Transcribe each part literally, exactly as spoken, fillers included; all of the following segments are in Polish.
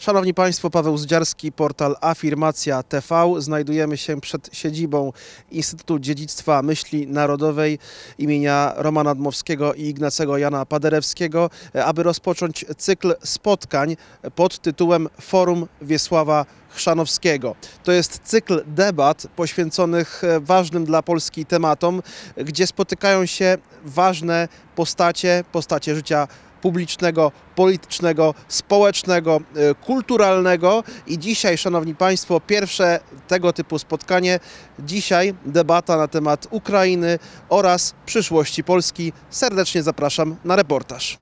Szanowni Państwo, Paweł Zdziarski, portal Afirmacja T V. Znajdujemy się przed siedzibą Instytutu Dziedzictwa Myśli Narodowej imienia Romana Dmowskiego i Ignacego Jana Paderewskiego, aby rozpocząć cykl spotkań pod tytułem Forum Wiesława Chrzanowskiego. To jest cykl debat poświęconych ważnym dla Polski tematom, gdzie spotykają się ważne postacie, postacie życia publicznego, politycznego, społecznego, kulturalnego. I dzisiaj, szanowni Państwo, pierwsze tego typu spotkanie. Dzisiaj debata na temat Ukrainy oraz przyszłości Polski. Serdecznie zapraszam na reportaż.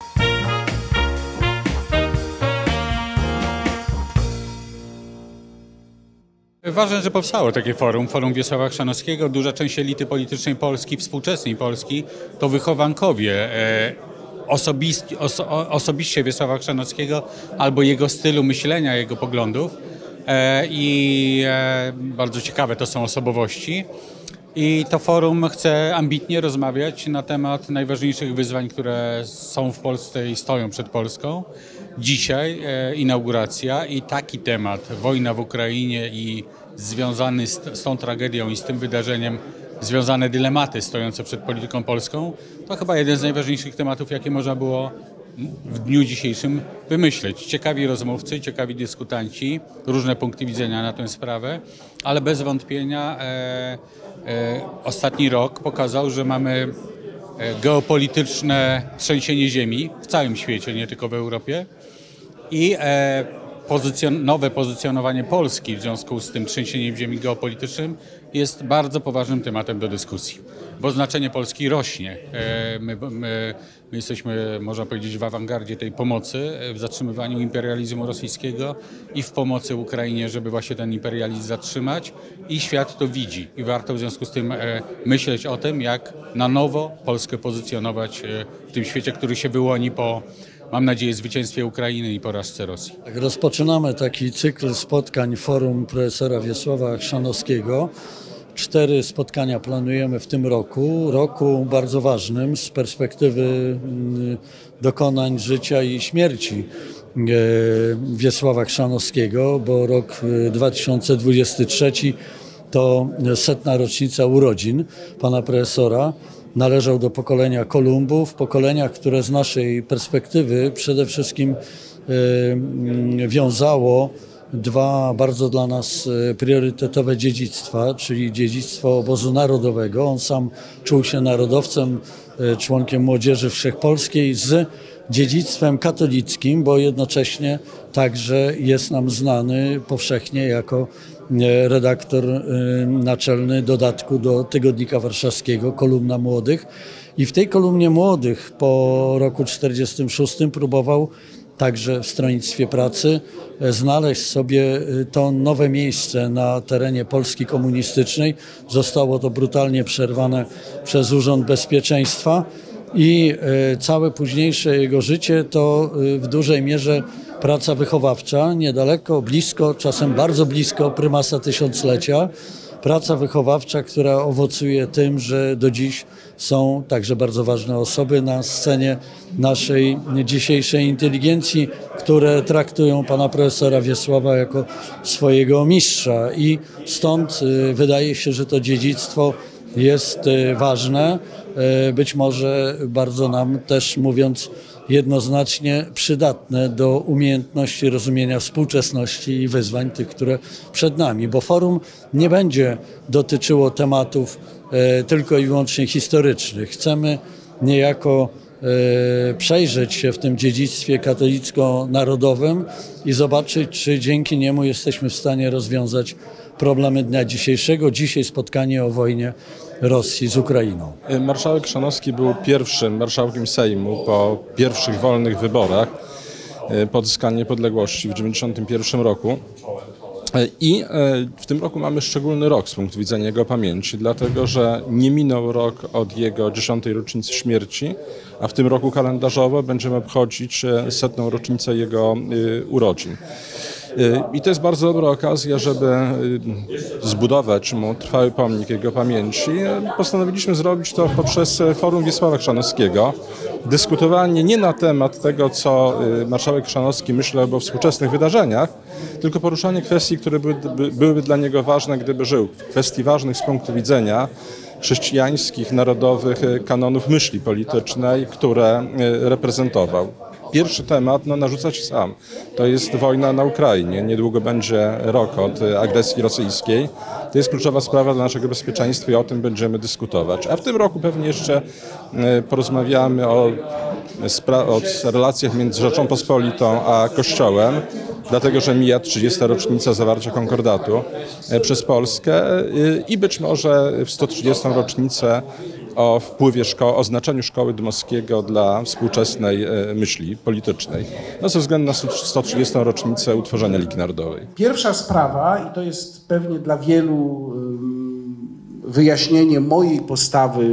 Ważne, że powstało takie forum, Forum Wiesława Chrzanowskiego. Duża część elity politycznej Polski, współczesnej Polski, to wychowankowie e, osobiści, oso, osobiście Wiesława Chrzanowskiego albo jego stylu myślenia, jego poglądów. E, I e, bardzo ciekawe to są osobowości. I to forum chce ambitnie rozmawiać na temat najważniejszych wyzwań, które są w Polsce i stoją przed Polską. Dzisiaj e, inauguracja i taki temat, wojna w Ukrainie i związany z, z tą tragedią i z tym wydarzeniem związane dylematy stojące przed polityką polską, to chyba jeden z najważniejszych tematów, jakie można było w dniu dzisiejszym wymyśleć. Ciekawi rozmówcy, ciekawi dyskutanci, różne punkty widzenia na tę sprawę, ale bez wątpienia e, e, ostatni rok pokazał, że mamy geopolityczne trzęsienie ziemi w całym świecie, nie tylko w Europie i e, pozycjon nowe pozycjonowanie Polski w związku z tym trzęsieniem ziemi geopolitycznym jest bardzo poważnym tematem do dyskusji, bo znaczenie Polski rośnie. E, my, my, my jesteśmy, można powiedzieć, w awangardzie tej pomocy w zatrzymywaniu imperializmu rosyjskiego i w pomocy Ukrainie, żeby właśnie ten imperializm zatrzymać, i świat to widzi i warto w związku z tym e, myśleć o tym, jak na nowo Polskę pozycjonować e, w tym świecie, który się wyłoni po, mam nadzieję, zwycięstwie Ukrainy i porażce Rosji. Tak, rozpoczynamy taki cykl spotkań Forum Profesora Wiesława Chrzanowskiego. Cztery spotkania planujemy w tym roku, roku bardzo ważnym z perspektywy dokonań życia i śmierci Wiesława Chrzanowskiego, bo rok dwa tysiące dwudziesty trzeci to setna rocznica urodzin pana profesora. Należał do pokolenia Kolumbów, pokolenia, które z naszej perspektywy przede wszystkim y, wiązało dwa bardzo dla nas priorytetowe dziedzictwa, czyli dziedzictwo obozu narodowego. On sam czuł się narodowcem, członkiem Młodzieży Wszechpolskiej, z dziedzictwem katolickim, bo jednocześnie także jest nam znany powszechnie jako redaktor naczelny dodatku do Tygodnika Warszawskiego, Kolumna Młodych. I w tej Kolumnie Młodych po roku czterdziestym szóstym próbował także w Stronnictwie Pracy znaleźć sobie to nowe miejsce na terenie Polski komunistycznej. Zostało to brutalnie przerwane przez Urząd Bezpieczeństwa i całe późniejsze jego życie to w dużej mierze praca wychowawcza, niedaleko, blisko, czasem bardzo blisko prymasa tysiąclecia. Praca wychowawcza, która owocuje tym, że do dziś są także bardzo ważne osoby na scenie naszej dzisiejszej inteligencji, które traktują pana profesora Wiesława jako swojego mistrza. I stąd wydaje się, że to dziedzictwo jest ważne, być może bardzo nam też, mówiąc jednoznacznie, przydatne do umiejętności rozumienia współczesności i wyzwań tych, które przed nami, bo forum nie będzie dotyczyło tematów e, tylko i wyłącznie historycznych. Chcemy niejako e, przejrzeć się w tym dziedzictwie katolicko-narodowym i zobaczyć, czy dzięki niemu jesteśmy w stanie rozwiązać problemy dnia dzisiejszego. Dzisiaj spotkanie o wojnie Rosji z Ukrainą. Marszałek Chrzanowski był pierwszym marszałkiem Sejmu po pierwszych wolnych wyborach po odzyskaniu niepodległości w tysiąc dziewięćset dziewięćdziesiątym pierwszym roku. I w tym roku mamy szczególny rok z punktu widzenia jego pamięci, dlatego że nie minął rok od jego dziesiątej rocznicy śmierci, a w tym roku kalendarzowo będziemy obchodzić setną rocznicę jego urodzin. I to jest bardzo dobra okazja, żeby zbudować mu trwały pomnik jego pamięci. Postanowiliśmy zrobić to poprzez Forum Wiesława Chrzanowskiego. Dyskutowanie nie na temat tego, co marszałek Chrzanowski myślał o współczesnych wydarzeniach, tylko poruszanie kwestii, które byłyby, byłyby dla niego ważne, gdyby żył. Kwestii ważnych z punktu widzenia chrześcijańskich, narodowych kanonów myśli politycznej, które reprezentował. Pierwszy temat no, narzuca się sam. To jest wojna na Ukrainie. Niedługo będzie rok od agresji rosyjskiej. To jest kluczowa sprawa dla naszego bezpieczeństwa i o tym będziemy dyskutować. A w tym roku pewnie jeszcze porozmawiamy o, o relacjach między Rzecząpospolitą a Kościołem, dlatego że mija trzydziesta rocznica zawarcia konkordatu przez Polskę i być może w sto trzydziestą rocznicę o wpływie szkoły, o znaczeniu szkoły Dmowskiego dla współczesnej myśli politycznej. No ze względu na sto trzydziestą rocznicę utworzenia Ligi Narodowej. Pierwsza sprawa, i to jest pewnie dla wielu wyjaśnienie mojej postawy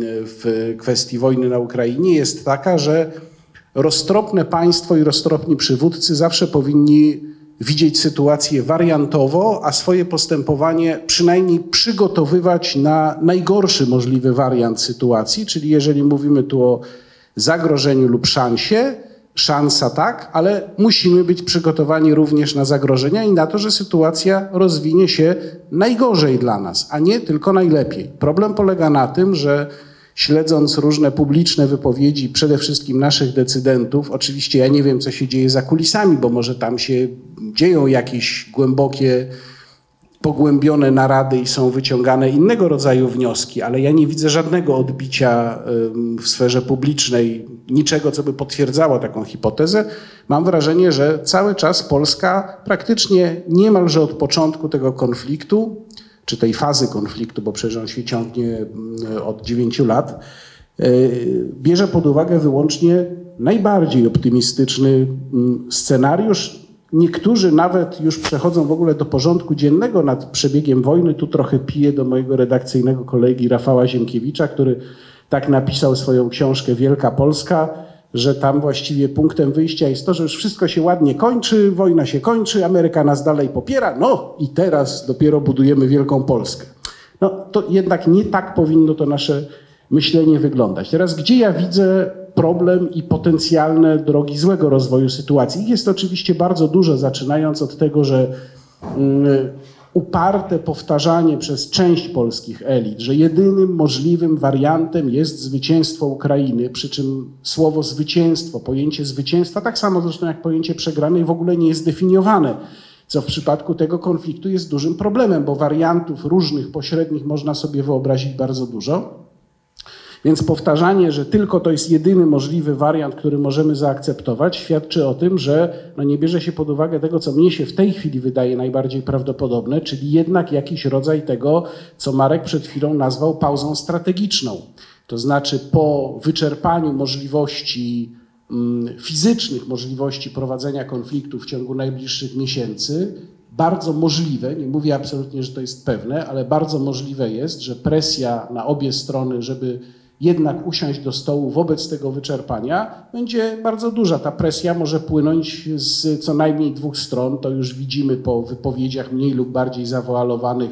w kwestii wojny na Ukrainie, jest taka, że roztropne państwo i roztropni przywódcy zawsze powinni widzieć sytuację wariantowo, a swoje postępowanie przynajmniej przygotowywać na najgorszy możliwy wariant sytuacji, czyli jeżeli mówimy tu o zagrożeniu lub szansie, szansa tak, ale musimy być przygotowani również na zagrożenia i na to, że sytuacja rozwinie się najgorzej dla nas, a nie tylko najlepiej. Problem polega na tym, że śledząc różne publiczne wypowiedzi, przede wszystkim naszych decydentów, oczywiście ja nie wiem, co się dzieje za kulisami, bo może tam się dzieją jakieś głębokie, pogłębione narady i są wyciągane innego rodzaju wnioski, ale ja nie widzę żadnego odbicia w sferze publicznej, niczego, co by potwierdzało taką hipotezę. Mam wrażenie, że cały czas Polska praktycznie niemalże od początku tego konfliktu, czy tej fazy konfliktu, bo przecież on się ciągnie od dziewięciu lat, bierze pod uwagę wyłącznie najbardziej optymistyczny scenariusz. Niektórzy nawet już przechodzą w ogóle do porządku dziennego nad przebiegiem wojny. Tu trochę piję do mojego redakcyjnego kolegi Rafała Ziemkiewicza, który tak napisał swoją książkę Wielka Polska, że tam właściwie punktem wyjścia jest to, że już wszystko się ładnie kończy, wojna się kończy, Ameryka nas dalej popiera, no i teraz dopiero budujemy Wielką Polskę. No to jednak nie tak powinno to nasze myślenie wyglądać. Teraz gdzie ja widzę problem i potencjalne drogi złego rozwoju sytuacji? Ich jest oczywiście bardzo dużo, zaczynając od tego, że mm, uparte powtarzanie przez część polskich elit, że jedynym możliwym wariantem jest zwycięstwo Ukrainy, przy czym słowo zwycięstwo, pojęcie zwycięstwa, tak samo zresztą jak pojęcie przegranej, w ogóle nie jest definiowane, co w przypadku tego konfliktu jest dużym problemem, bo wariantów różnych, pośrednich można sobie wyobrazić bardzo dużo. Więc powtarzanie, że tylko to jest jedyny możliwy wariant, który możemy zaakceptować, świadczy o tym, że no nie bierze się pod uwagę tego, co mnie się w tej chwili wydaje najbardziej prawdopodobne, czyli jednak jakiś rodzaj tego, co Marek przed chwilą nazwał pauzą strategiczną. To znaczy po wyczerpaniu możliwości mm, fizycznych, możliwości prowadzenia konfliktu w ciągu najbliższych miesięcy, bardzo możliwe, nie mówię absolutnie, że to jest pewne, ale bardzo możliwe jest, że presja na obie strony, żeby jednak usiąść do stołu wobec tego wyczerpania, będzie bardzo duża. Ta presja może płynąć z co najmniej dwóch stron. To już widzimy po wypowiedziach mniej lub bardziej zawoalowanych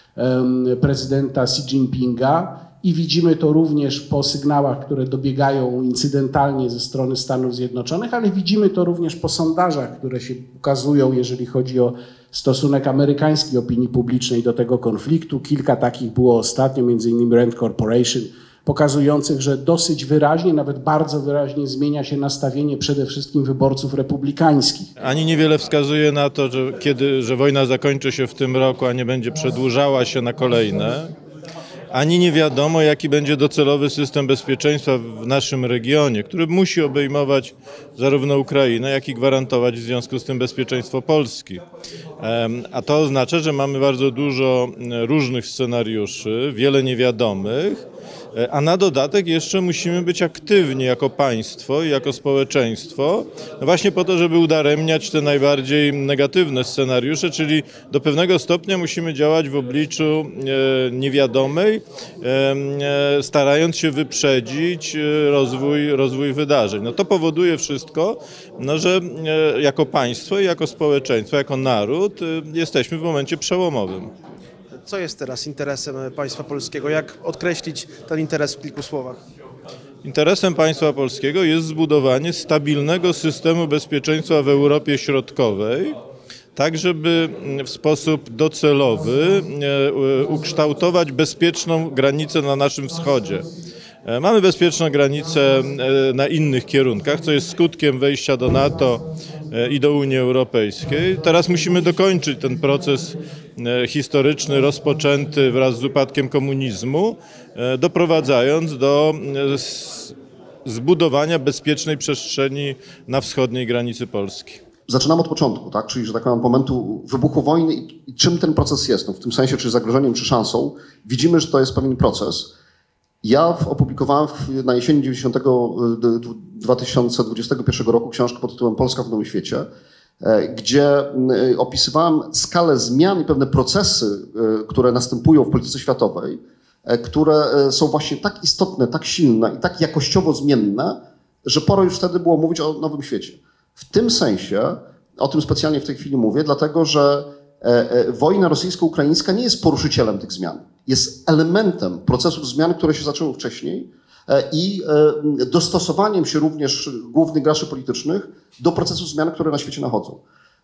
um, prezydenta Xi Jinpinga i widzimy to również po sygnałach, które dobiegają incydentalnie ze strony Stanów Zjednoczonych, ale widzimy to również po sondażach, które się ukazują, jeżeli chodzi o stosunek amerykańskiej opinii publicznej do tego konfliktu. Kilka takich było ostatnio, między innymi Rand Corporation, pokazujących, że dosyć wyraźnie, nawet bardzo wyraźnie zmienia się nastawienie przede wszystkim wyborców republikańskich. Ani niewiele wskazuje na to, że, kiedy, że wojna zakończy się w tym roku, a nie będzie przedłużała się na kolejne. Ani nie wiadomo, jaki będzie docelowy system bezpieczeństwa w naszym regionie, który musi obejmować zarówno Ukrainę, jak i gwarantować w związku z tym bezpieczeństwo Polski. A to oznacza, że mamy bardzo dużo różnych scenariuszy, wiele niewiadomych A na dodatek jeszcze musimy być aktywni jako państwo i jako społeczeństwo, no właśnie po to, żeby udaremniać te najbardziej negatywne scenariusze, czyli do pewnego stopnia musimy działać w obliczu niewiadomej, starając się wyprzedzić rozwój, rozwój wydarzeń. No to powoduje wszystko, no, że jako państwo i jako społeczeństwo, jako naród jesteśmy w momencie przełomowym. Co jest teraz interesem państwa polskiego? Jak odkreślić ten interes w kilku słowach? Interesem państwa polskiego jest zbudowanie stabilnego systemu bezpieczeństwa w Europie Środkowej, tak żeby w sposób docelowy ukształtować bezpieczną granicę na naszym wschodzie. Mamy bezpieczną granicę na innych kierunkach, co jest skutkiem wejścia do NATO i do Unii Europejskiej. Teraz musimy dokończyć ten proces historyczny rozpoczęty wraz z upadkiem komunizmu, doprowadzając do zbudowania bezpiecznej przestrzeni na wschodniej granicy Polski. Zaczynamy od początku, tak? Czyli, że tak powiem, momentu wybuchu wojny i, i czym ten proces jest. No, w tym sensie, czy zagrożeniem, czy szansą. Widzimy, że to jest pewien proces. Ja opublikowałem na jesieni dwa tysiące dwudziestego pierwszego roku książkę pod tytułem Polska w Nowym Świecie, gdzie opisywałem skalę zmian i pewne procesy, które następują w polityce światowej, które są właśnie tak istotne, tak silne i tak jakościowo zmienne, że pora już wtedy było mówić o nowym świecie. W tym sensie, o tym specjalnie w tej chwili mówię, dlatego że wojna rosyjsko-ukraińska nie jest poruszycielem tych zmian. Jest elementem procesów zmian, które się zaczęły wcześniej i dostosowaniem się również głównych graczy politycznych do procesów zmian, które na świecie nachodzą.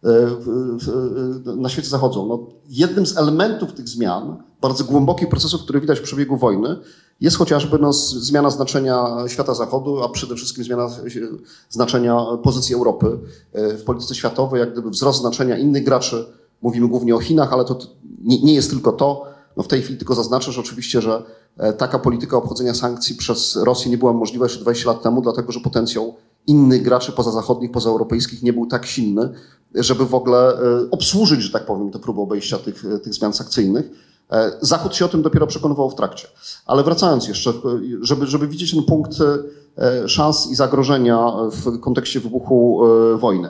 Na świecie zachodzą. No, jednym z elementów tych zmian, bardzo głębokich procesów, które widać w przebiegu wojny, jest chociażby no, zmiana znaczenia świata zachodu, a przede wszystkim zmiana znaczenia pozycji Europy w polityce światowej, jak gdyby wzrost znaczenia innych graczy. Mówimy głównie o Chinach, ale to nie, nie jest tylko to. No w tej chwili tylko zaznaczę, że oczywiście, że taka polityka obchodzenia sankcji przez Rosję nie była możliwa jeszcze dwadzieścia lat temu, dlatego że potencjał innych graczy pozazachodnich, pozaeuropejskich nie był tak silny, żeby w ogóle obsłużyć, że tak powiem, te próby obejścia tych, tych zmian sankcyjnych. Zachód się o tym dopiero przekonywał w trakcie. Ale wracając jeszcze, żeby, żeby widzieć ten punkt szans i zagrożenia w kontekście wybuchu wojny.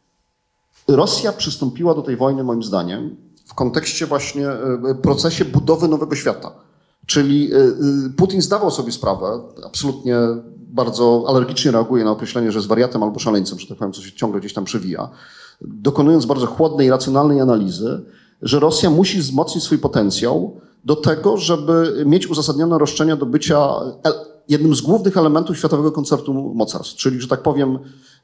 Rosja przystąpiła do tej wojny, moim zdaniem, w kontekście właśnie procesie budowy nowego świata. Czyli Putin zdawał sobie sprawę, absolutnie bardzo alergicznie reaguje na określenie, że jest wariatem albo szaleńcem, że tak powiem, co się ciągle gdzieś tam przewija, dokonując bardzo chłodnej, racjonalnej analizy, że Rosja musi wzmocnić swój potencjał do tego, żeby mieć uzasadnione roszczenia do bycia jednym z głównych elementów światowego koncertu mocarstw. Czyli, że tak powiem,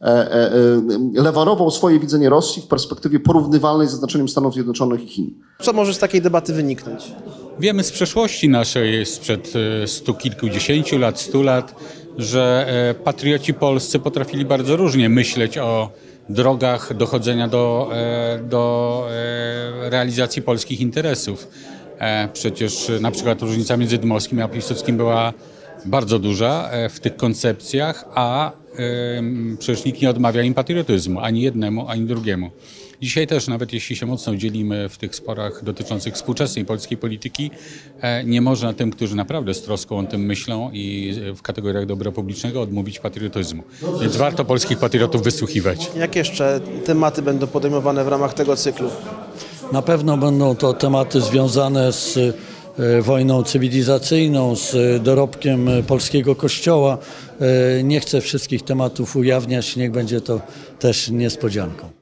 lewarował swoje widzenie Rosji w perspektywie porównywalnej ze znaczeniem Stanów Zjednoczonych i Chin. Co może z takiej debaty wyniknąć? Wiemy z przeszłości naszej, sprzed stu kilkudziesięciu lat, stu lat, że patrioci polscy potrafili bardzo różnie myśleć o drogach dochodzenia do, do realizacji polskich interesów. Przecież na przykład różnica między Dmowskim a Piłsudskim była bardzo duża w tych koncepcjach, a przecież nikt nie odmawia im patriotyzmu, ani jednemu, ani drugiemu. Dzisiaj też, nawet jeśli się mocno dzielimy w tych sporach dotyczących współczesnej polskiej polityki, nie można tym, którzy naprawdę z troską o tym myślą i w kategoriach dobra publicznego odmówić patriotyzmu. Więc warto polskich patriotów wysłuchiwać. Jak jeszcze tematy będą podejmowane w ramach tego cyklu? Na pewno będą to tematy związane z wojną cywilizacyjną, z dorobkiem polskiego kościoła. Nie chcę wszystkich tematów ujawniać, niech będzie to też niespodzianką.